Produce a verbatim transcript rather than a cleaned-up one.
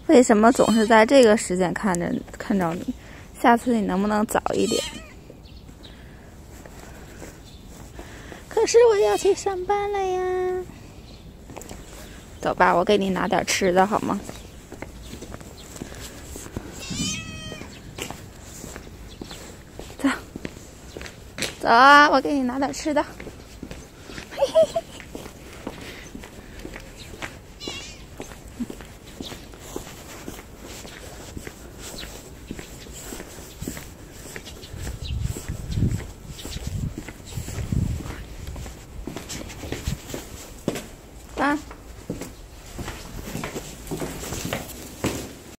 为什么总是在这个时间看着看着你？下次你能不能早一点？可是我要去上班了呀！走吧，我给你拿点吃的好吗？走，走啊！我给你拿点吃的。